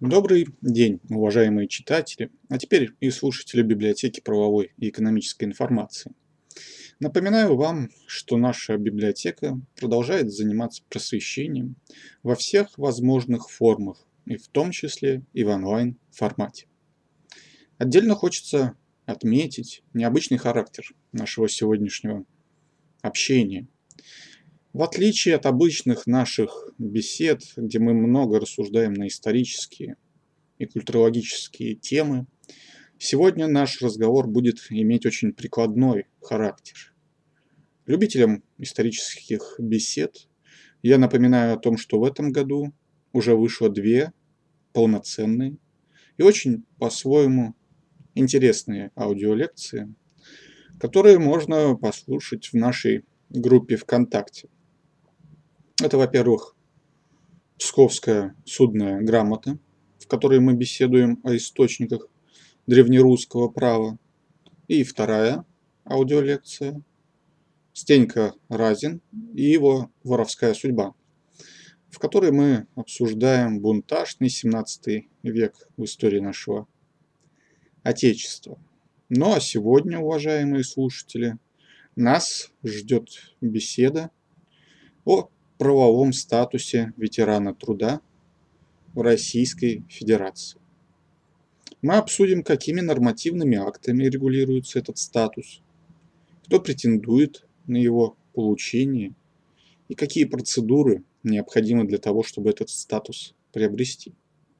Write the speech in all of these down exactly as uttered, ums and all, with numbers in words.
Добрый день, уважаемые читатели, а теперь и слушатели библиотеки правовой и экономической информации. Напоминаю вам, что наша библиотека продолжает заниматься просвещением во всех возможных формах, и в том числе и в онлайн-формате. Отдельно хочется отметить необычный характер нашего сегодняшнего общения. В отличие от обычных наших бесед, где мы много рассуждаем на исторические и культурологические темы, сегодня наш разговор будет иметь очень прикладной характер. Любителям исторических бесед я напоминаю о том, что в этом году уже вышло две полноценные и очень по-своему интересные аудиолекции, которые можно послушать в нашей группе ВКонтакте. Это, во-первых, Псковская судная грамота, в которой мы беседуем о источниках древнерусского права. И вторая аудиолекция Стенька Разин и его воровская судьба, в которой мы обсуждаем бунтажный семнадцатый век в истории нашего Отечества. Ну а сегодня, уважаемые слушатели, нас ждет беседа о правовом статусе ветерана труда в Российской Федерации. Мы обсудим, какими нормативными актами регулируется этот статус, кто претендует на его получение и какие процедуры необходимы для того, чтобы этот статус приобрести.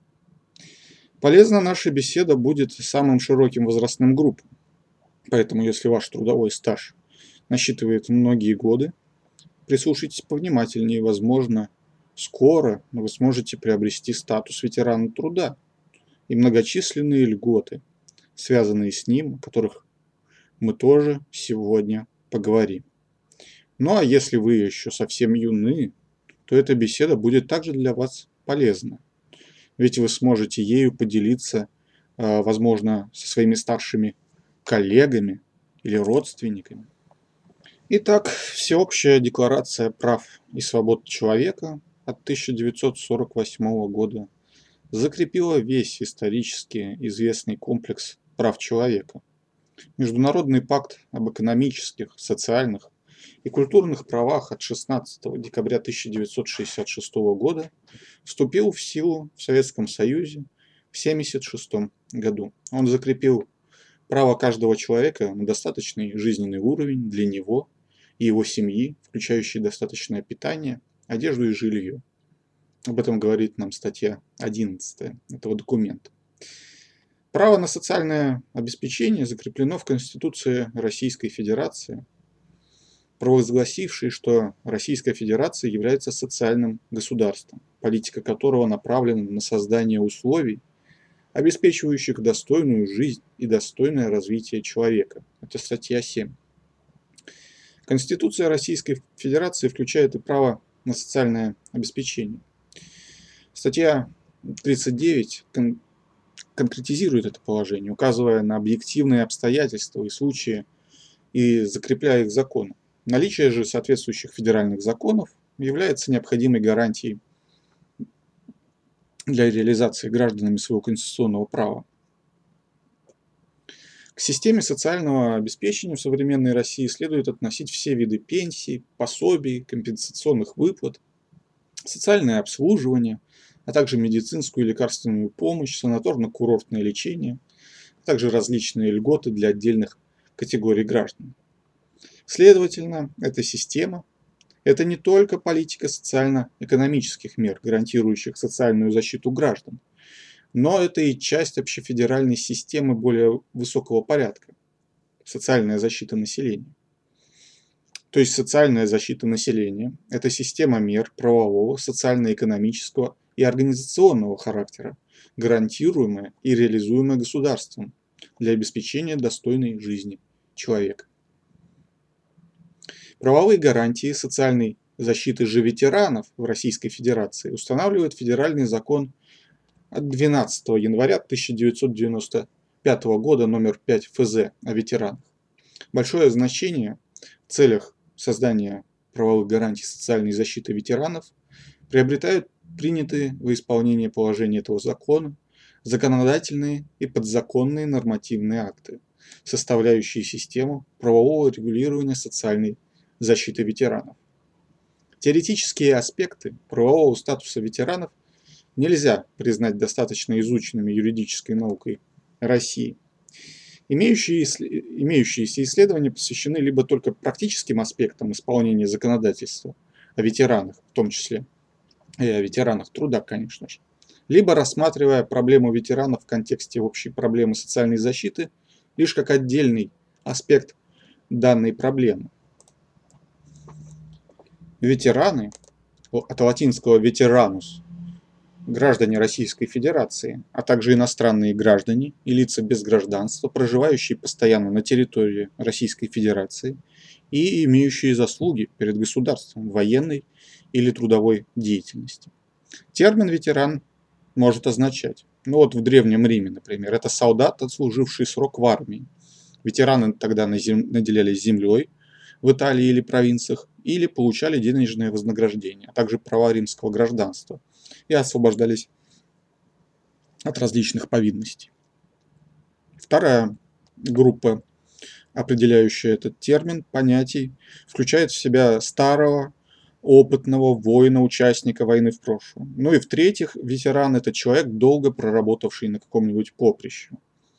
Полезна наша беседа будет самым широким возрастным группам, поэтому если ваш трудовой стаж насчитывает многие годы, прислушайтесь повнимательнее, возможно, скоро вы сможете приобрести статус ветерана труда и многочисленные льготы, связанные с ним, о которых мы тоже сегодня поговорим. Ну а если вы еще совсем юны, то эта беседа будет также для вас полезна, ведь вы сможете ею поделиться, возможно, со своими старшими коллегами или родственниками. Итак, Всеобщая декларация прав и свобод человека от тысяча девятьсот сорок восьмого года закрепила весь исторически известный комплекс прав человека. Международный пакт об экономических, социальных и культурных правах от шестнадцатого декабря тысяча девятьсот шестьдесят шестого года вступил в силу в Советском Союзе в семьдесят шестом году. Он закрепил право каждого человека на достаточный жизненный уровень для него и его семьи, включающий достаточное питание, одежду и жилье. Об этом говорит нам статья одиннадцатая этого документа. Право на социальное обеспечение закреплено в Конституции Российской Федерации, провозгласившей, что Российская Федерация является социальным государством, политика которого направлена на создание условий, обеспечивающих достойную жизнь и достойное развитие человека. Это статья семь. Конституция Российской Федерации включает и право на социальное обеспечение. Статья тридцать девять кон- конкретизирует это положение, указывая на объективные обстоятельства и случаи и закрепляя их законом. Наличие же соответствующих федеральных законов является необходимой гарантией для реализации гражданами своего конституционного права. К системе социального обеспечения в современной России следует относить все виды пенсий, пособий, компенсационных выплат, социальное обслуживание, а также медицинскую и лекарственную помощь, санаторно-курортное лечение, а также различные льготы для отдельных категорий граждан. Следовательно, эта система – это не только политика социально-экономических мер, гарантирующих социальную защиту граждан, но это и часть общефедеральной системы более высокого порядка – социальная защита населения. То есть социальная защита населения – это система мер правового, социально-экономического и организационного характера, гарантируемая и реализуемая государством для обеспечения достойной жизни человека. Правовые гарантии социальной защиты же ветеранов в Российской Федерации устанавливает федеральный закон от двенадцатого января тысяча девятьсот девяносто пятого года номер пять эф зэ о ветеранах. Большое значение в целях создания правовых гарантий социальной защиты ветеранов приобретают приняты во исполнение положений этого закона законодательные и подзаконные нормативные акты, составляющие систему правового регулирования социальной защиты ветеранов. Теоретические аспекты правового статуса ветеранов нельзя признать достаточно изученными юридической наукой России. Имеющиеся, имеющиеся исследования посвящены либо только практическим аспектам исполнения законодательства о ветеранах, в том числе и о ветеранах труда, конечно же, либо рассматривая проблему ветеранов в контексте общей проблемы социальной защиты лишь как отдельный аспект данной проблемы. Ветераны, от латинского ветеранус, граждане Российской Федерации, а также иностранные граждане и лица без гражданства, проживающие постоянно на территории Российской Федерации и имеющие заслуги перед государством в военной или трудовой деятельности. Термин «ветеран» может означать, ну вот в Древнем Риме, например, это солдат, отслуживший срок в армии. Ветераны тогда наделялись землей в Италии или провинциях или получали денежное вознаграждение, а также права римского гражданства и освобождались от различных повинностей. Вторая группа, определяющая этот термин, понятий, включает в себя старого, опытного воина, участника войны в прошлом. Ну и в-третьих, ветеран – это человек, долго проработавший на каком-нибудь поприще.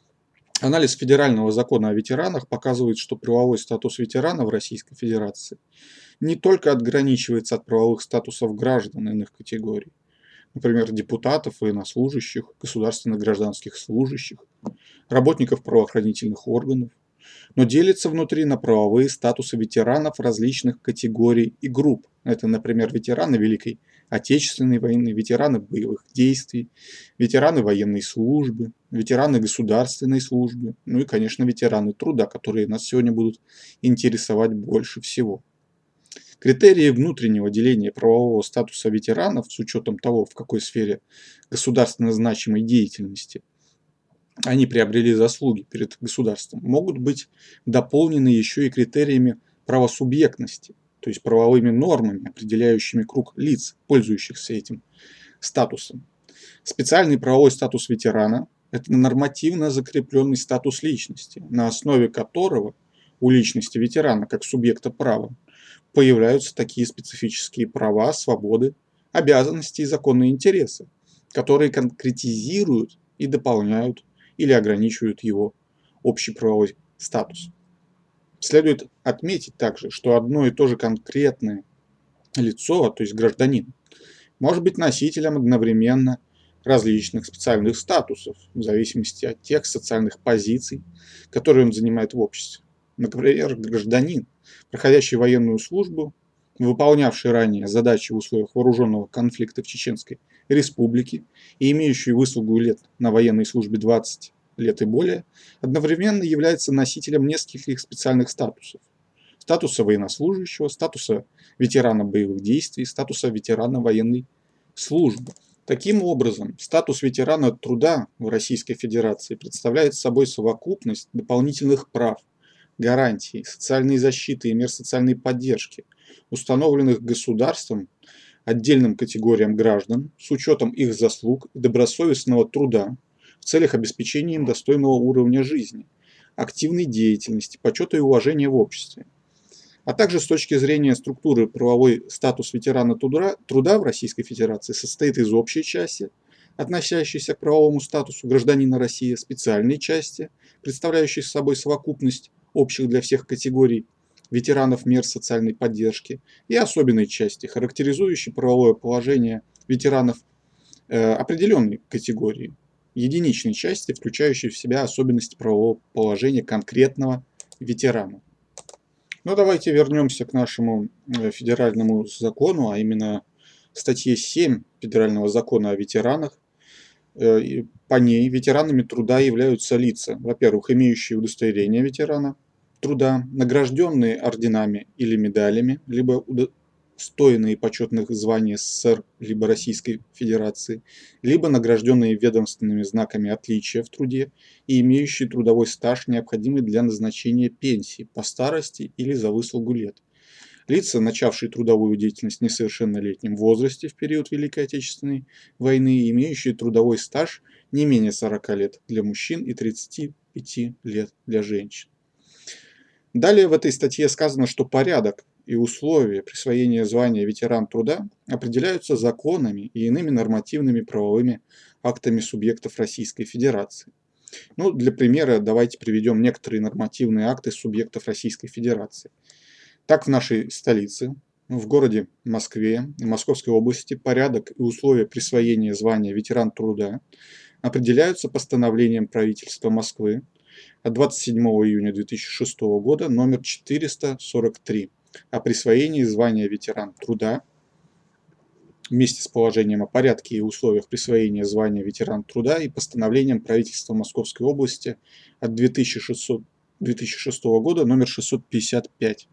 Анализ федерального закона о ветеранах показывает, что правовой статус ветерана в Российской Федерации не только ограничивается от правовых статусов граждан иных категорий, например, депутатов, военнослужащих, государственных гражданских служащих, работников правоохранительных органов, но делится внутри на правовые статусы ветеранов различных категорий и групп. Это, например, ветераны Великой Отечественной войны, ветераны боевых действий, ветераны военной службы, ветераны государственной службы, ну и, конечно, ветераны труда, которые нас сегодня будут интересовать больше всего. Критерии внутреннего деления правового статуса ветеранов с учетом того, в какой сфере государственно значимой деятельности они приобрели заслуги перед государством, могут быть дополнены еще и критериями правосубъектности, то есть правовыми нормами, определяющими круг лиц, пользующихся этим статусом. Специальный правовой статус ветерана – это нормативно закрепленный статус личности, на основе которого у личности ветерана как субъекта права появляются такие специфические права, свободы, обязанности и законные интересы, которые конкретизируют и дополняют или ограничивают его общий правовой статус. Следует отметить также, что одно и то же конкретное лицо, то есть гражданин, может быть носителем одновременно различных специальных статусов в зависимости от тех социальных позиций, которые он занимает в обществе. Например, гражданин, проходящий военную службу, выполнявший ранее задачи в условиях вооруженного конфликта в Чеченской Республике и имеющий выслугу лет на военной службе двадцать лет и более, одновременно является носителем нескольких специальных статусов. Статуса военнослужащего, статуса ветерана боевых действий, статуса ветерана военной службы. Таким образом, статус ветерана труда в Российской Федерации представляет собой совокупность дополнительных прав, гарантий, социальной защиты и мер социальной поддержки, установленных государством отдельным категориям граждан с учетом их заслуг и добросовестного труда в целях обеспечения им достойного уровня жизни, активной деятельности, почета и уважения в обществе. А также с точки зрения структуры правовой статус ветерана труда в Российской Федерации состоит из общей части, относящейся к правовому статусу гражданина России, специальной части, представляющей собой совокупность общих для всех категорий ветеранов мер социальной поддержки, и особенной части, характеризующей правовое положение ветеранов э, определенной категории, единичной части, включающей в себя особенности правового положения конкретного ветерана. Но давайте вернемся к нашему федеральному закону, а именно статье семь Федерального закона о ветеранах. По ней ветеранами труда являются лица, во-первых, имеющие удостоверение ветерана труда, награжденные орденами или медалями, либо удостоенные почетных званий СССР либо Российской Федерации, либо награжденные ведомственными знаками отличия в труде и имеющие трудовой стаж, необходимый для назначения пенсии по старости или за выслугу лет, лица, начавшие трудовую деятельность в несовершеннолетнем возрасте в период Великой Отечественной войны, имеющие трудовой стаж не менее сорока лет для мужчин и тридцати пяти лет для женщин. Далее в этой статье сказано, что порядок и условия присвоения звания ветеран труда определяются законами и иными нормативными правовыми актами субъектов Российской Федерации. Ну, для примера давайте приведем некоторые нормативные акты субъектов Российской Федерации. Так, в нашей столице, в городе Москве и Московской области порядок и условия присвоения звания ветеран труда определяются постановлением правительства Москвы от двадцать седьмого июня две тысячи шестого года номер четыреста сорок три о присвоении звания ветеран труда вместе с положением о порядке и условиях присвоения звания ветеран труда и постановлением правительства Московской области от две тысячи шестого года номер шестьсот пятьдесят пять.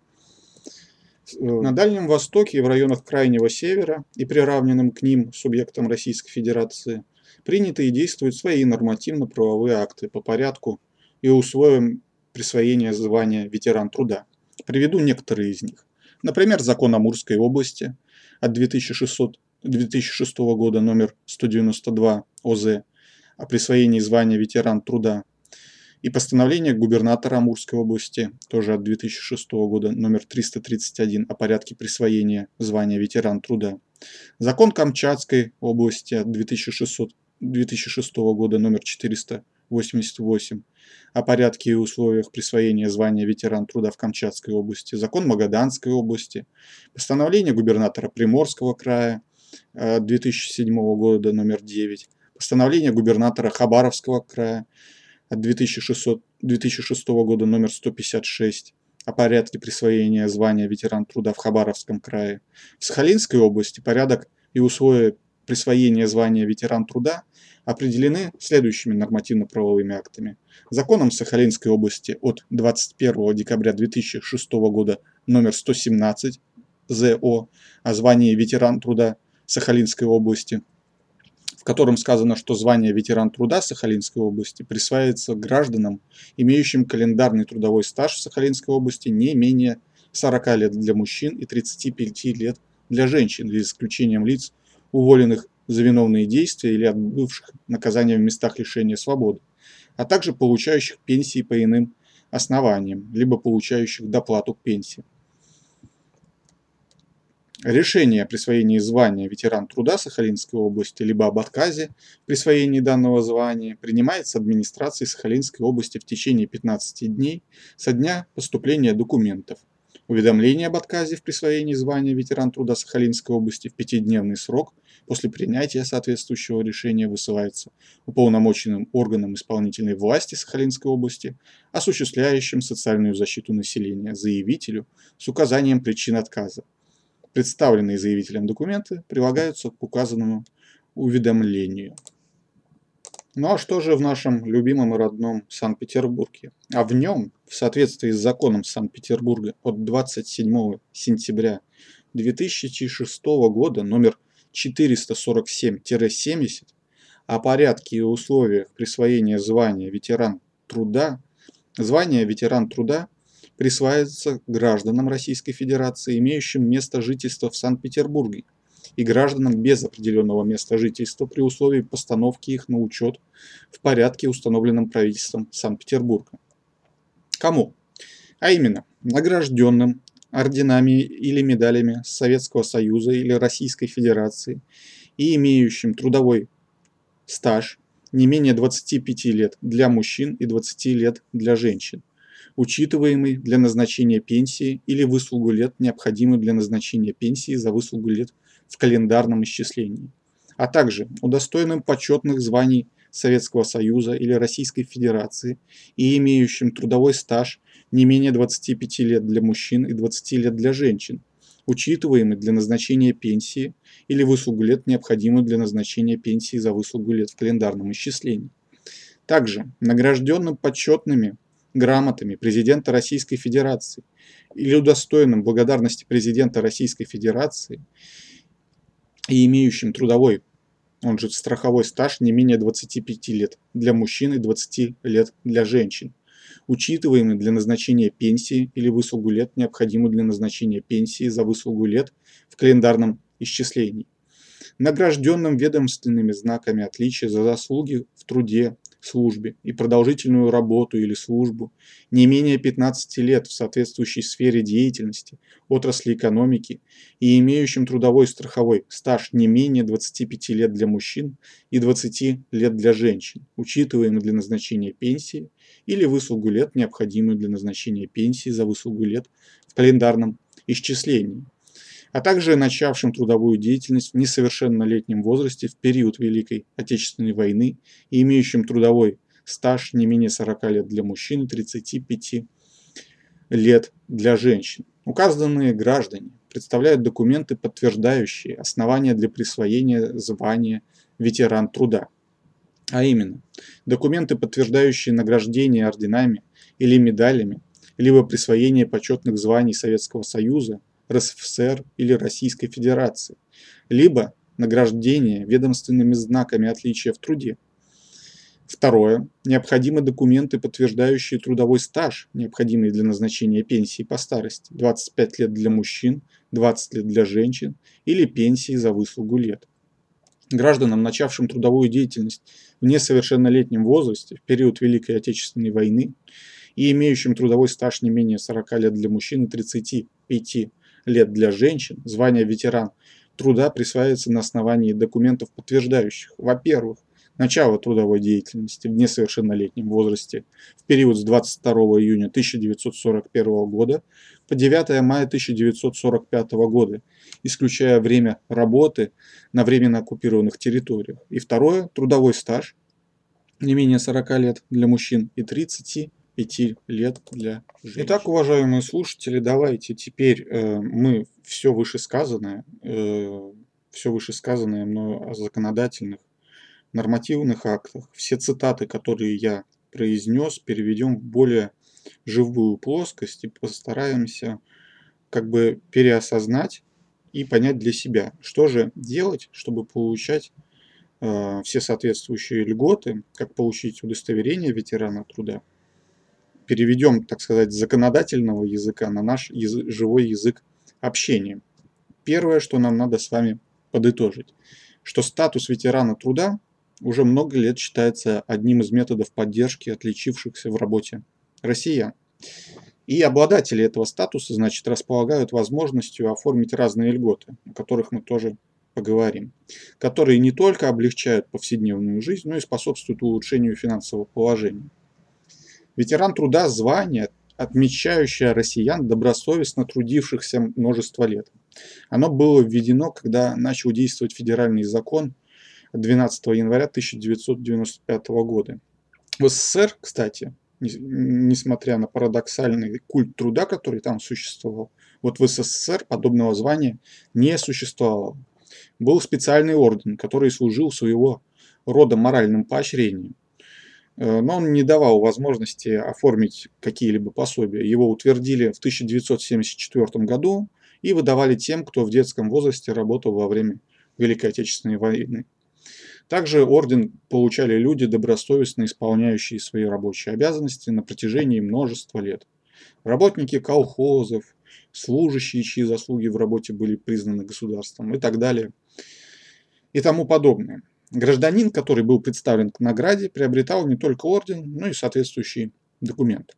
На Дальнем Востоке и в районах Крайнего Севера и приравненным к ним субъектам Российской Федерации приняты и действуют свои нормативно-правовые акты по порядку и условиям присвоения звания ветеран труда. Приведу некоторые из них. Например, закон Амурской области от две тысячи шестого года номер сто девяносто два О З о присвоении звания ветеран труда и постановление губернатора Амурской области тоже от две тысячи шестого года номер триста тридцать один о порядке присвоения звания ветеран труда. Закон Камчатской области от две тысячи шестого года номер четыреста восемьдесят восемь о порядке и условиях присвоения звания ветеран труда в Камчатской области. Закон Магаданской области. Постановление губернатора Приморского края от две тысячи седьмого года номер девять. Постановление губернатора Хабаровского края от две тысячи шестого года номер сто пятьдесят шесть о порядке присвоения звания ветеран труда в Хабаровском крае. В Сахалинской области порядок и условия присвоения звания ветеран труда определены следующими нормативно-правовыми актами. Законом Сахалинской области от двадцать первого декабря две тысячи шестого года номер сто семнадцать З О о звании ветеран труда Сахалинской области, в котором сказано, что звание ветеран труда Сахалинской области присваивается гражданам, имеющим календарный трудовой стаж в Сахалинской области не менее сорока лет для мужчин и тридцати пяти лет для женщин, за исключением лиц, уволенных за виновные действия или отбывших наказание в местах лишения свободы, а также получающих пенсии по иным основаниям, либо получающих доплату к пенсии. Решение о присвоении звания ветеран труда Сахалинской области либо об отказе в присвоении данного звания принимается администрацией Сахалинской области в течение пятнадцати дней со дня поступления документов. Уведомление об отказе в присвоении звания ветеран труда Сахалинской области в пятидневный срок после принятия соответствующего решения высылается уполномоченным органом исполнительной власти Сахалинской области, осуществляющим социальную защиту населения, заявителю с указанием причин отказа. Представленные заявителем документы прилагаются к указанному уведомлению. Ну а что же в нашем любимом и родном Санкт-Петербурге? А в нем, в соответствии с законом Санкт-Петербурга от двадцать седьмого сентября две тысячи шестого года номер четыреста сорок семь семьдесят о порядке и условиях присвоения звания ветеран труда, звание ветеран труда присваивается гражданам Российской Федерации, имеющим место жительства в Санкт-Петербурге, и гражданам без определенного места жительства при условии постановки их на учет в порядке, установленном правительством Санкт-Петербурга. Кому? А именно, награжденным орденами или медалями Советского Союза или Российской Федерации и имеющим трудовой стаж не менее двадцати пяти лет для мужчин и двадцати лет для женщин, учитываемый для назначения пенсии или выслугу лет, необходимую для назначения пенсии за выслугу лет в календарном исчислении, а также удостоенным почетных званий Советского Союза или Российской Федерации и имеющим трудовой стаж не менее двадцати пяти лет для мужчин и двадцати лет для женщин, учитываемый для назначения пенсии или выслугу лет, необходимую для назначения пенсии за выслугу лет в календарном исчислении. Также награжденным почетными грамотами президента Российской Федерации или удостоенным благодарности президента Российской Федерации и имеющим трудовой, он же страховой стаж не менее двадцати пяти лет для мужчин и двадцати лет для женщин, учитываемый для назначения пенсии, или выслугу лет, необходимую для назначения пенсии за выслугу лет в календарном исчислении. Награжденным ведомственными знаками отличия за заслуги в труде, службе и продолжительную работу или службу не менее пятнадцати лет в соответствующей сфере деятельности, отрасли экономики и имеющим трудовой страховой стаж не менее двадцати пяти лет для мужчин и двадцати лет для женщин, учитываемый для назначения пенсии, или выслугу лет, необходимую для назначения пенсии за выслугу лет в календарном исчислении, а также начавшим трудовую деятельность в несовершеннолетнем возрасте в период Великой Отечественной войны и имеющим трудовой стаж не менее сорока лет для мужчин и тридцати пяти лет для женщин. Указанные граждане представляют документы, подтверждающие основания для присвоения звания ветеран труда, а именно документы, подтверждающие награждение орденами или медалями, либо присвоение почетных званий Советского Союза, РСФСР или Российской Федерации, либо награждение ведомственными знаками отличия в труде. Второе. Необходимы документы, подтверждающие трудовой стаж, необходимый для назначения пенсии по старости, двадцать пять лет для мужчин, двадцать лет для женщин, или пенсии за выслугу лет. Гражданам, начавшим трудовую деятельность в несовершеннолетнем возрасте в период Великой Отечественной войны и имеющим трудовой стаж не менее сорока лет для мужчин и тридцати пяти лет для женщин, звание ветеран труда присваивается на основании документов, подтверждающих, во-первых, начало трудовой деятельности в несовершеннолетнем возрасте в период с двадцать второго июня тысяча девятьсот сорок первого года по девятое мая тысяча девятьсот сорок пятого года, исключая время работы на временно оккупированных территориях. И второе, трудовой стаж не менее сорока лет для мужчин и тридцати пяти лет для женщин. Итак, уважаемые слушатели, давайте теперь э, мы все вышесказанное, э, все вышесказанное мною о законодательных нормативных актах, все цитаты, которые я произнес, переведем в более живую плоскость и постараемся как бы переосознать и понять для себя, что же делать, чтобы получать э, все соответствующие льготы, как получить удостоверение ветерана труда. Переведем, так сказать, с законодательного языка на наш язык, живой язык общения. Первое, что нам надо с вами подытожить, что статус ветерана труда уже много лет считается одним из методов поддержки отличившихся в работе россиян. И обладатели этого статуса, значит, располагают возможностью оформить разные льготы, о которых мы тоже поговорим, которые не только облегчают повседневную жизнь, но и способствуют улучшению финансового положения. Ветеран труда – звание, отмечающее россиян, добросовестно трудившихся множество лет. Оно было введено, когда начал действовать федеральный закон двенадцатого января тысяча девятьсот девяносто пятого года. В СССР, кстати, несмотря на парадоксальный культ труда, который там существовал, вот в СССР подобного звания не существовало. Был специальный орден, который служил своего рода моральным поощрением. Но он не давал возможности оформить какие-либо пособия. Его утвердили в тысяча девятьсот семьдесят четвёртом году и выдавали тем, кто в детском возрасте работал во время Великой Отечественной войны. Также орден получали люди, добросовестно исполняющие свои рабочие обязанности на протяжении множества лет. Работники колхозов, служащие, чьи заслуги в работе были признаны государством и так далее и тому подобное. Гражданин, который был представлен к награде, приобретал не только орден, но и соответствующий документ.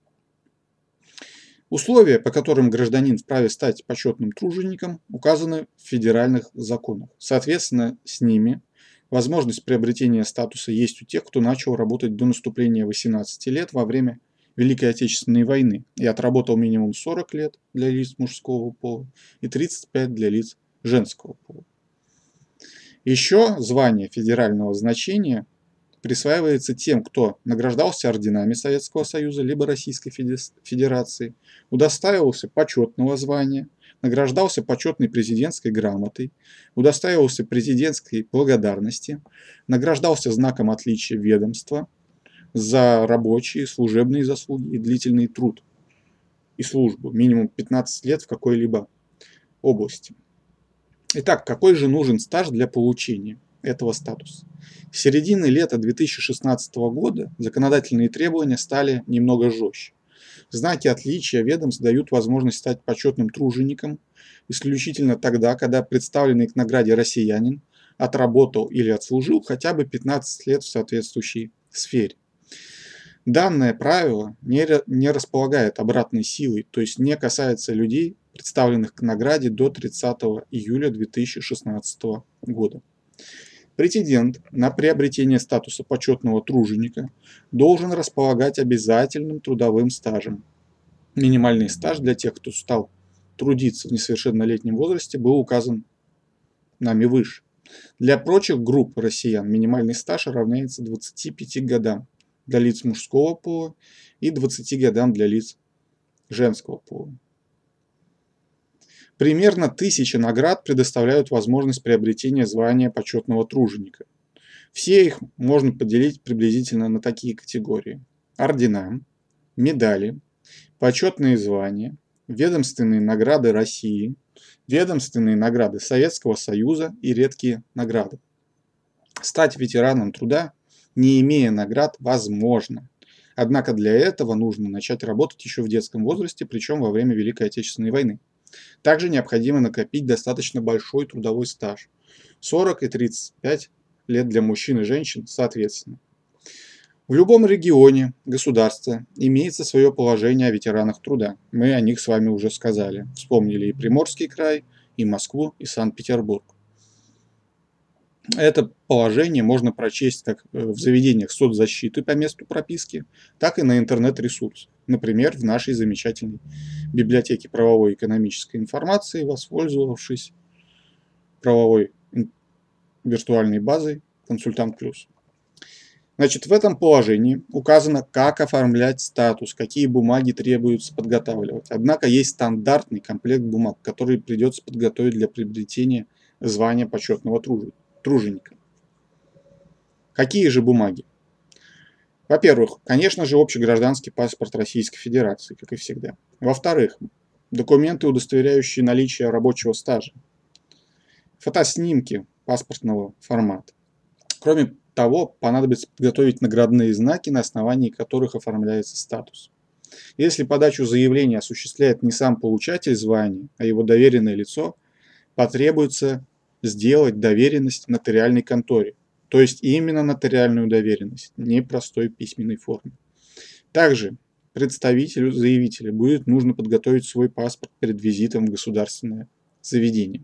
Условия, по которым гражданин вправе стать почетным тружеником, указаны в федеральных законах. Соответственно, с ними возможность приобретения статуса есть у тех, кто начал работать до наступления восемнадцати лет во время Великой Отечественной войны и отработал минимум сорок лет для лиц мужского пола и тридцать пять для лиц женского пола. Еще звание федерального значения присваивается тем, кто награждался орденами Советского Союза либо Российской Федерации, удостаивался почетного звания, награждался почетной президентской грамотой, удостаивался президентской благодарности, награждался знаком отличия ведомства за рабочие, служебные заслуги и длительный труд и службу, минимум пятнадцать лет в какой-либо области. Итак, какой же нужен стаж для получения этого статуса. С середины лета две тысячи шестнадцатого года законодательные требования стали немного жестче. Знаки отличия ведомств дают возможность стать почетным тружеником исключительно тогда, когда представленный к награде россиянин отработал или отслужил хотя бы пятнадцать лет в соответствующей сфере. Данное правило не, не располагает обратной силой, то есть не касается людей, представленных к награде до тридцатого июля две тысячи шестнадцатого года. Претендент на приобретение статуса почетного труженика должен располагать обязательным трудовым стажем. Минимальный стаж для тех, кто стал трудиться в несовершеннолетнем возрасте, был указан нами выше. Для прочих групп россиян минимальный стаж равняется двадцати пяти годам для лиц мужского пола и двадцати годам для лиц женского пола. Примерно тысяча наград предоставляют возможность приобретения звания почетного труженика. Все их можно поделить приблизительно на такие категории: ордена, медали, почетные звания, ведомственные награды России, ведомственные награды Советского Союза и редкие награды. Стать ветераном труда, не имея наград, возможно. Однако для этого нужно начать работать еще в детском возрасте, причем во время Великой Отечественной войны. Также необходимо накопить достаточно большой трудовой стаж – сорок и тридцать пять лет для мужчин и женщин соответственно. В любом регионе государства имеется свое положение о ветеранах труда. Мы о них с вами уже сказали. Вспомнили и Приморский край, и Москву, и Санкт-Петербург. Это положение можно прочесть как в заведениях соцзащиты по месту прописки, так и на интернет-ресурсах. Например, в нашей замечательной библиотеке правовой и экономической информации, воспользовавшись правовой виртуальной базой «Консультант Плюс». Значит, в этом положении указано, как оформлять статус, какие бумаги требуется подготавливать. Однако есть стандартный комплект бумаг, который придется подготовить для приобретения звания почетного труженика. Какие же бумаги? Во-первых, конечно же, общегражданский паспорт Российской Федерации, как и всегда. Во-вторых, документы, удостоверяющие наличие рабочего стажа. Фотоснимки паспортного формата. Кроме того, понадобится подготовить наградные знаки, на основании которых оформляется статус. Если подачу заявления осуществляет не сам получатель звания, а его доверенное лицо, потребуется сделать доверенность в нотариальной конторе, то есть именно нотариальную доверенность, не простой письменной форме. Также представителю заявителя будет нужно подготовить свой паспорт перед визитом в государственное заведение.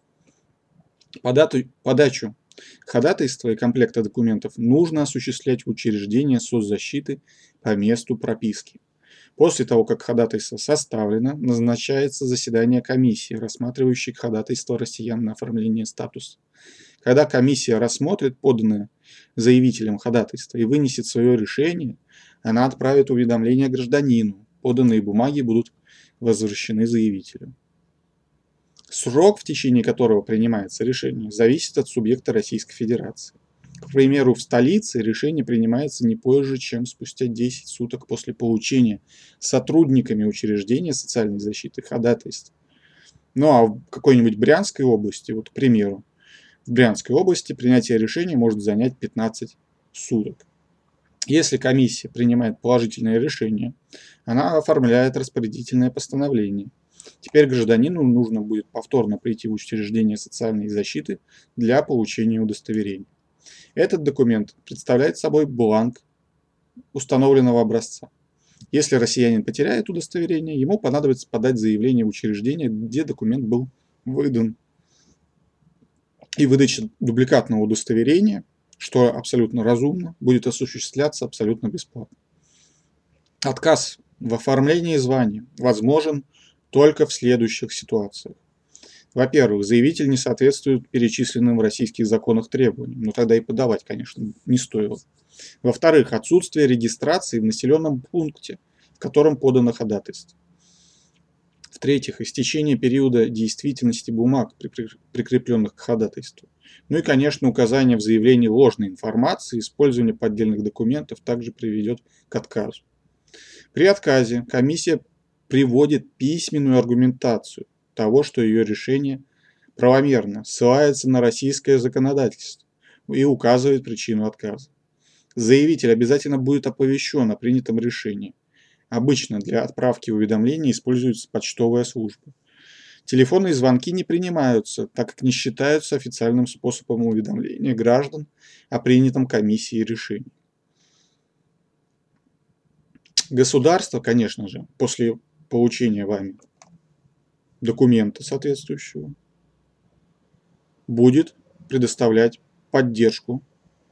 Подату, подачу ходатайства и комплекта документов нужно осуществлять в учреждении соцзащиты по месту прописки. После того, как ходатайство составлено, назначается заседание комиссии, рассматривающей ходатайство россиян на оформление статуса. Когда комиссия рассмотрит поданное заявителем ходатайство и вынесет свое решение, она отправит уведомление гражданину. Поданные бумаги будут возвращены заявителю. Срок, в течение которого принимается решение, зависит от субъекта Российской Федерации. К примеру, в столице решение принимается не позже, чем спустя десять суток после получения сотрудниками учреждения социальной защиты ходатайств. Ну а в какой-нибудь Брянской области, вот, к примеру, в Брянской области принятие решения может занять пятнадцать суток. Если комиссия принимает положительное решение, она оформляет распорядительное постановление. Теперь гражданину нужно будет повторно прийти в учреждение социальной защиты для получения удостоверения. Этот документ представляет собой бланк установленного образца. Если россиянин потеряет удостоверение, ему понадобится подать заявление в учреждение, где документ был выдан. И выдача дубликатного удостоверения, что абсолютно разумно, будет осуществляться абсолютно бесплатно. Отказ в оформлении звания возможен только в следующих ситуациях. Во-первых, заявитель не соответствует перечисленным в российских законах требованиям, но тогда и подавать, конечно, не стоило. Во-вторых, отсутствие регистрации в населенном пункте, в котором подано ходатайство. В-третьих, истечение периода действительности бумаг, прикрепленных к ходатайству. Ну и, конечно, указание в заявлении ложной информации, использование поддельных документов также приведет к отказу. При отказе комиссия приводит письменную аргументацию того, что ее решение правомерно, ссылается на российское законодательство, и указывает причину отказа. Заявитель обязательно будет оповещен о принятом решении. Обычно для отправки уведомлений используется почтовая служба. Телефонные звонки не принимаются, так как не считаются официальным способом уведомления граждан о принятом комиссией решении. Государство, конечно же, после получения вами документа соответствующего, будет предоставлять поддержку.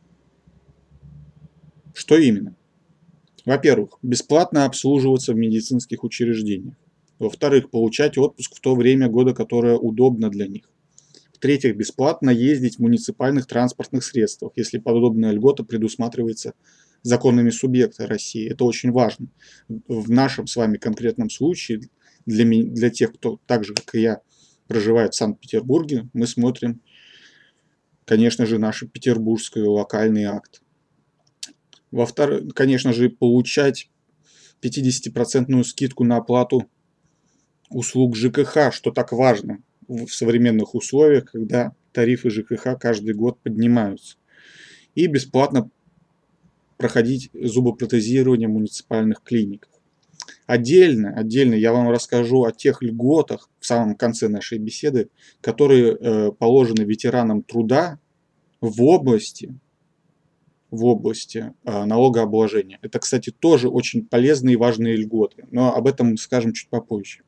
Что именно? Во-первых, бесплатно обслуживаться в медицинских учреждениях. Во-вторых, получать отпуск в то время года, которое удобно для них. В-третьих, бесплатно ездить в муниципальных транспортных средствах, если подобная льгота предусматривается законными субъекта России. Это очень важно. В нашем с вами конкретном случае, для, для тех, кто так же, как и я, проживает в Санкт-Петербурге, мы смотрим, конечно же, наш петербургский локальный акт. Во-вторых, конечно же, получать пятидесятипроцентную скидку на оплату услуг ЖКХ, что так важно в современных условиях, когда тарифы ЖКХ каждый год поднимаются. И бесплатно проходить зубопротезирование в муниципальных клиниках. Отдельно, отдельно я вам расскажу о тех льготах в самом конце нашей беседы, которые э, положены ветеранам труда в области, в области э, налогообложения. Это, кстати, тоже очень полезные и важные льготы, но об этом мы скажем чуть попозже.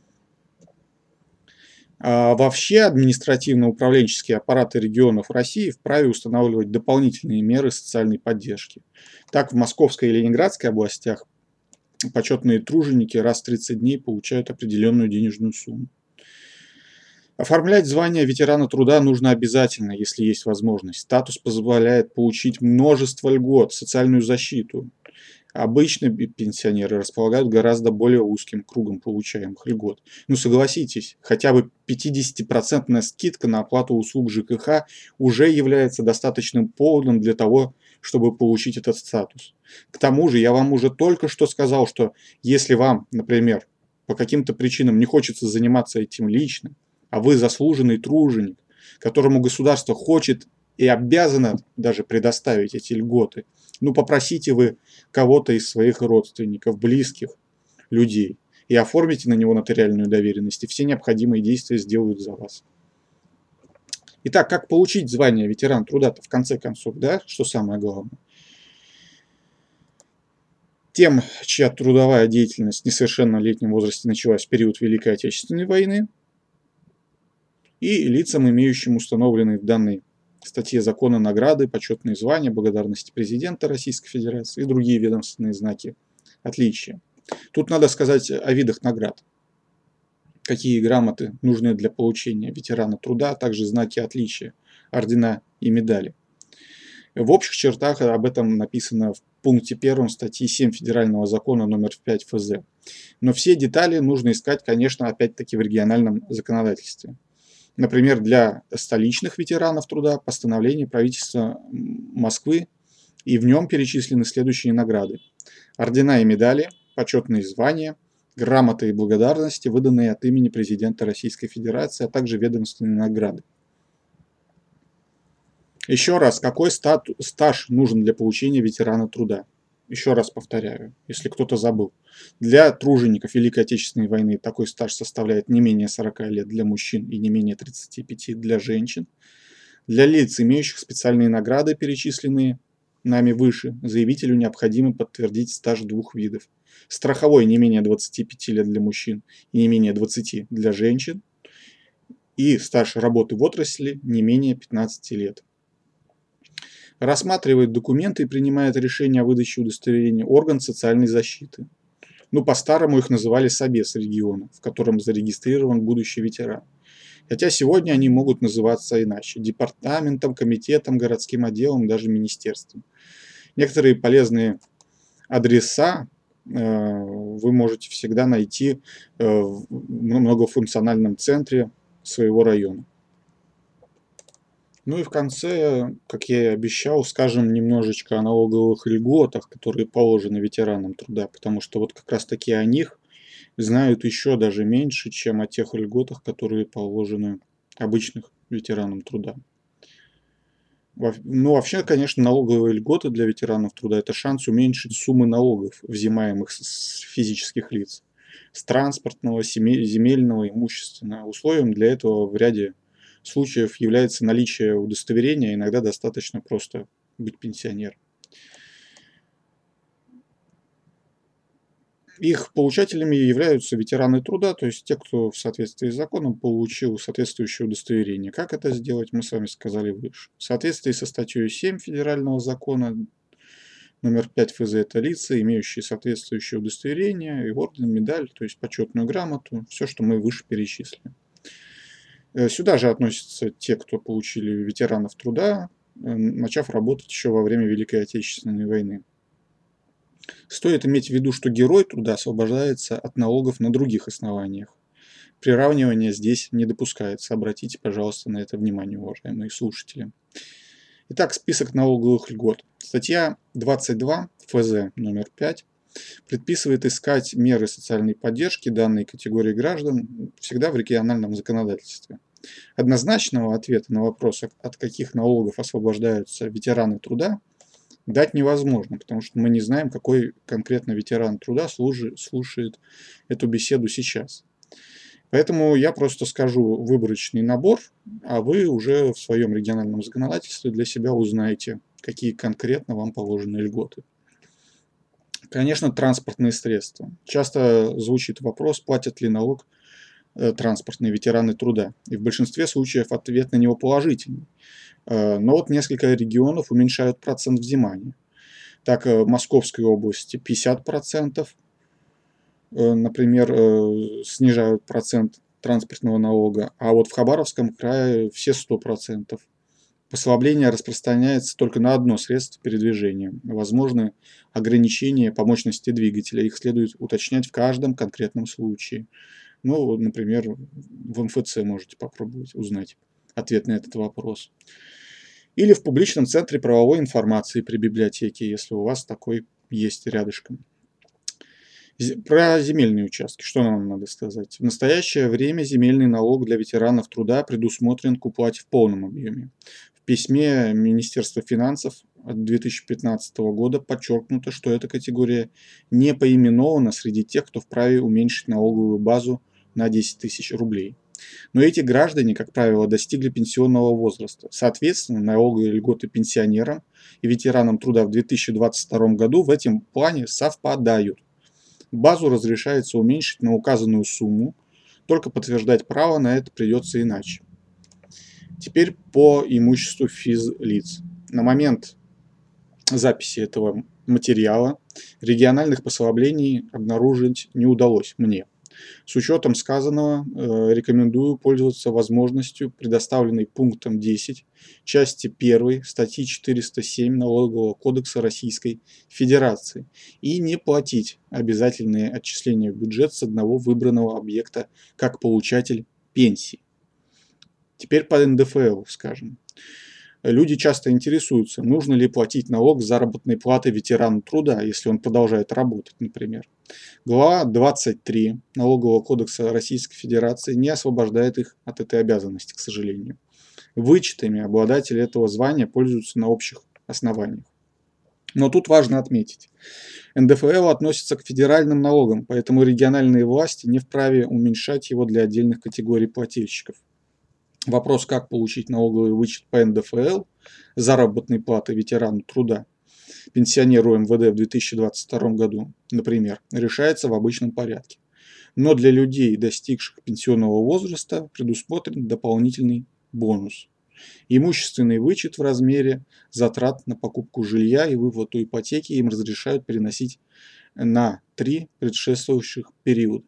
А вообще административно-управленческие аппараты регионов России вправе устанавливать дополнительные меры социальной поддержки. Так, в Московской и Ленинградской областях почетные труженики раз в тридцать дней получают определенную денежную сумму. Оформлять звание ветерана труда нужно обязательно, если есть возможность. Статус позволяет получить множество льгот, социальную защиту. Обычно пенсионеры располагают гораздо более узким кругом получаемых льгот. Ну согласитесь, хотя бы пятидесятипроцентная скидка на оплату услуг ЖКХ уже является достаточным поводом для того, чтобы получить этот статус. К тому же я вам уже только что сказал, что если вам, например, по каким-то причинам не хочется заниматься этим лично, а вы заслуженный труженик, которому государство хочет и обязано даже предоставить эти льготы, ну попросите вы кого-то из своих родственников, близких людей и оформите на него нотариальную доверенность, и все необходимые действия сделают за вас. Итак, как получить звание ветеран труда-то в конце концов, да, что самое главное? Тем, чья трудовая деятельность в несовершеннолетнем возрасте началась в период Великой Отечественной войны, и лицам, имеющим установленные в данной статье закона награды, почетные звания, благодарности президента Российской Федерации и другие ведомственные знаки отличия. Тут надо сказать о видах наград. Какие грамоты нужны для получения ветерана труда, а также знаки отличия, ордена и медали. В общих чертах об этом написано в пункте первом статьи семь Федерального закона номер пять эф зэ. Но все детали нужно искать, конечно, опять-таки в региональном законодательстве. Например, для столичных ветеранов труда постановление правительства Москвы, и в нем перечислены следующие награды. Ордена и медали, почетные звания, грамоты и благодарности, выданные от имени президента Российской Федерации, а также ведомственные награды. Еще раз, какой статус, стаж нужен для получения ветерана труда? Еще раз повторяю, если кто-то забыл. Для тружеников Великой Отечественной войны такой стаж составляет не менее сорока лет для мужчин и не менее тридцати пяти для женщин. Для лиц, имеющих специальные награды, перечисленные нами выше, заявителю необходимо подтвердить стаж двух видов. Страховой не менее двадцати пяти лет для мужчин и не менее двадцати для женщин. И стаж работы в отрасли не менее пятнадцати лет. Рассматривает документы и принимает решение о выдаче удостоверения орган социальной защиты. Ну, по-старому их называли собес региона, в котором зарегистрирован будущий ветеран. Хотя сегодня они могут называться иначе – департаментом, комитетом, городским отделом, даже министерством. Некоторые полезные адреса э, вы можете всегда найти э, в многофункциональном центре своего района. Ну и в конце, как я и обещал, скажем немножечко о налоговых льготах, которые положены ветеранам труда, потому что вот как раз таки о них знают еще даже меньше, чем о тех льготах, которые положены обычных ветеранам труда. Ну, вообще, конечно, налоговые льготы для ветеранов труда – это шанс уменьшить суммы налогов, взимаемых с физических лиц, с транспортного, земельного, имущественного. Условием для этого в ряде случаев является наличие удостоверения, иногда достаточно просто быть пенсионером. Их получателями являются ветераны труда, то есть те, кто в соответствии с законом получил соответствующее удостоверение. Как это сделать, мы с вами сказали выше. В соответствии со статьей семь Федерального закона номер пять эф зэ это лица, имеющие соответствующее удостоверение, и орден, медаль, то есть почетную грамоту, все, что мы выше перечислили. Сюда же относятся те, кто получили ветеранов труда, начав работать еще во время Великой Отечественной войны. Стоит иметь в виду, что герой труда освобождается от налогов на других основаниях. Приравнивание здесь не допускается. Обратите, пожалуйста, на это внимание, уважаемые слушатели. Итак, список налоговых льгот. Статья двадцать два эф зэ номер пять предписывает искать меры социальной поддержки данной категории граждан всегда в региональном законодательстве. Однозначного ответа на вопрос, от каких налогов освобождаются ветераны труда, дать невозможно, потому что мы не знаем, какой конкретно ветеран труда служит, слушает эту беседу сейчас. Поэтому я просто скажу выборочный набор, а вы уже в своем региональном законодательстве для себя узнаете, какие конкретно вам положены льготы. Конечно, транспортные средства. Часто звучит вопрос, платят ли налог транспортные ветераны труда. И в большинстве случаев ответ на него положительный. Но вот несколько регионов уменьшают процент взимания. Так, в Московской области пятьдесят процентов, например, снижают процент транспортного налога, а вот в Хабаровском крае все сто процентов. Послабление распространяется только на одно средство передвижения. Возможны ограничения по мощности двигателя. Их следует уточнять в каждом конкретном случае. Ну, например, в эм эф цэ можете попробовать узнать ответ на этот вопрос. Или в публичном центре правовой информации при библиотеке, если у вас такой есть рядышком. Про земельные участки. Что нам надо сказать? В настоящее время земельный налог для ветеранов труда предусмотрен к уплате в полном объеме. В письме Министерства финансов от две тысячи пятнадцатого года подчеркнуто, что эта категория не поименована среди тех, кто вправе уменьшить налоговую базу на десять тысяч рублей. Но эти граждане, как правило, достигли пенсионного возраста. Соответственно, налоговые льготы пенсионерам и ветеранам труда в две тысячи двадцать втором году в этом плане совпадают. Базу разрешается уменьшить на указанную сумму, только подтверждать право на это придется иначе. Теперь по имуществу физлиц. На момент записи этого материала региональных послаблений обнаружить не удалось мне. С учетом сказанного, э, рекомендую пользоваться возможностью, предоставленной пунктом десять части первой статьи четыреста семь Налогового кодекса Российской Федерации и не платить обязательные отчисления в бюджет с одного выбранного объекта как получатель пенсии. Теперь по эн дэ эф эл скажем. Люди часто интересуются, нужно ли платить налог с заработной платы ветерану труда, если он продолжает работать, например. Глава двадцать три Налогового кодекса Российской Федерации не освобождает их от этой обязанности, к сожалению. Вычетами обладатели этого звания пользуются на общих основаниях. Но тут важно отметить, эн дэ эф эл относится к федеральным налогам, поэтому региональные власти не вправе уменьшать его для отдельных категорий плательщиков. Вопрос, как получить налоговый вычет по эн дэ эф эл, заработной платы ветерану труда, пенсионеру эм вэ дэ в две тысячи двадцать втором году, например, решается в обычном порядке. Но для людей, достигших пенсионного возраста, предусмотрен дополнительный бонус. Имущественный вычет в размере затрат на покупку жилья и выплату ипотеки им разрешают переносить на три предшествующих периода.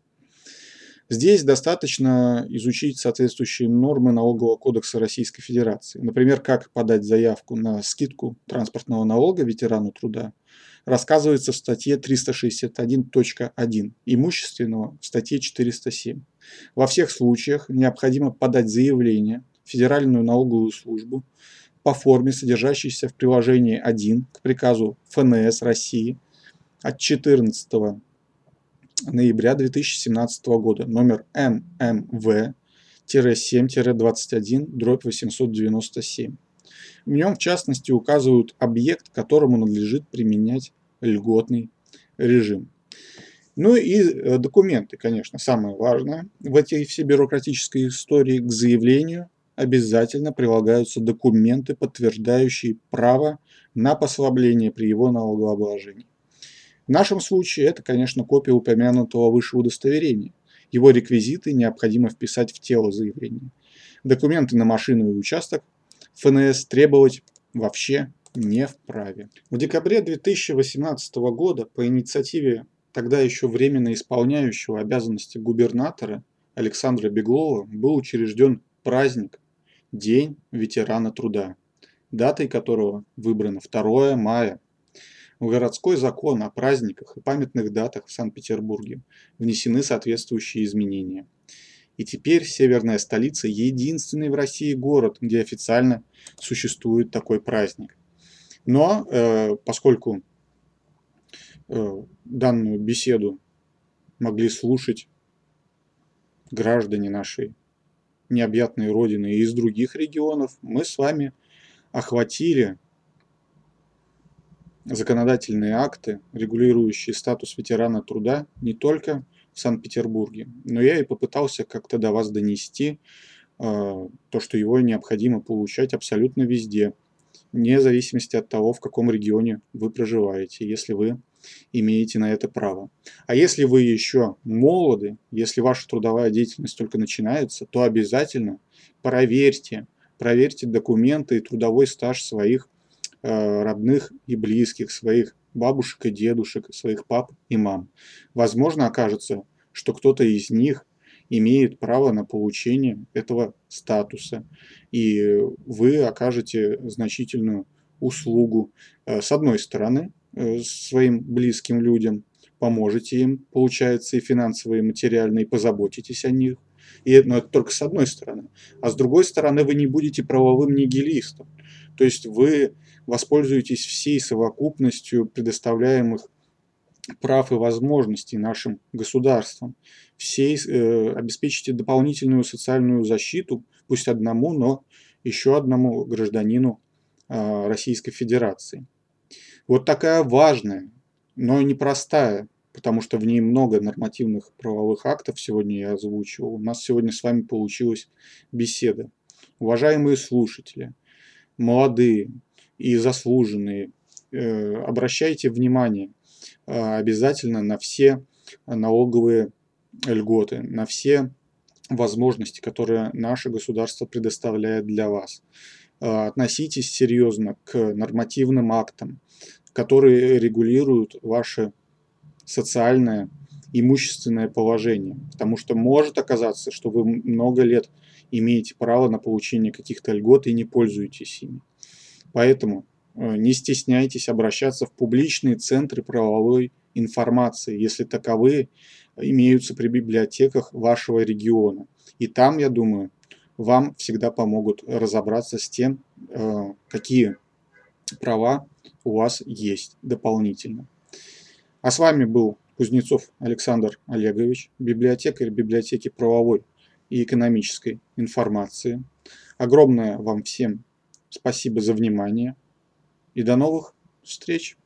Здесь достаточно изучить соответствующие нормы Налогового кодекса Российской Федерации. Например, как подать заявку на скидку транспортного налога ветерану труда рассказывается в статье триста шестьдесят один точка один, имущественного в статье четыреста семь. Во всех случаях необходимо подать заявление в Федеральную налоговую службу по форме, содержащейся в приложении один к приказу эф эн эс России от четырнадцатого ноября две тысячи семнадцатого года, номер эм эм вэ семь двадцать один дробь восемьсот девяносто семь. В нем, в частности, указывают объект, которому надлежит применять льготный режим. Ну и э, документы, конечно, самое важное. В этой всей бюрократической истории к заявлению обязательно прилагаются документы, подтверждающие право на послабление при его налогообложении. В нашем случае это, конечно, копия упомянутого выше удостоверения. Его реквизиты необходимо вписать в тело заявления. Документы на машину и участок эф эн эс требовать вообще не вправе. В декабре две тысячи восемнадцатого года по инициативе тогда еще временно исполняющего обязанности губернатора Александра Беглова был учрежден праздник День ветерана труда, датой которого выбрано второе мая. В городской закон о праздниках и памятных датах в Санкт-Петербурге внесены соответствующие изменения. И теперь северная столица – единственный в России город, где официально существует такой праздник. Но э, поскольку э, данную беседу могли слушать граждане нашей необъятной родины и из других регионов, мы с вами охватили законодательные акты, регулирующие статус ветерана труда не только в Санкт-Петербурге, но я и попытался как-то до вас донести э, то, что его необходимо получать абсолютно везде, вне зависимости от того, в каком регионе вы проживаете, если вы имеете на это право. А если вы еще молоды, если ваша трудовая деятельность только начинается, то обязательно проверьте, проверьте документы и трудовой стаж своих родных и близких, своих бабушек и дедушек, своих пап и мам. Возможно, окажется, что кто-то из них имеет право на получение этого статуса, и вы окажете значительную услугу. С одной стороны, своим близким людям поможете им, получается, и финансово, и материально, и позаботитесь о них. И, но это только с одной стороны. А с другой стороны, вы не будете правовым нигилистом. То есть вы воспользуетесь всей совокупностью предоставляемых прав и возможностей нашим государством. Всей, э, обеспечите дополнительную социальную защиту, пусть одному, но еще одному гражданину э, Российской Федерации. Вот такая важная, но непростая, потому что в ней много нормативных правовых актов сегодня я озвучивал. У нас сегодня с вами получилась беседа. Уважаемые слушатели, молодые и заслуженные, э, обращайте внимание э, обязательно на все налоговые льготы, на все возможности, которые наше государство предоставляет для вас. Э, относитесь серьезно к нормативным актам, которые регулируют ваше социальное, имущественное положение. Потому что может оказаться, что вы много лет имеете право на получение каких-то льгот и не пользуетесь ими. Поэтому не стесняйтесь обращаться в публичные центры правовой информации, если таковые имеются при библиотеках вашего региона. И там, я думаю, вам всегда помогут разобраться с тем, какие права у вас есть дополнительно. А с вами был Кузнецов Александр Олегович, библиотекарь библиотеки правовой и экономической информации. Огромное вам всем спасибо за внимание и до новых встреч!